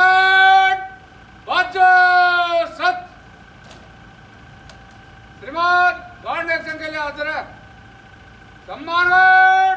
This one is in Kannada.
सम्राट बादशाह सत श्रीमान गॉर्ड एक्शन के लिए हाजिर है। सम्राट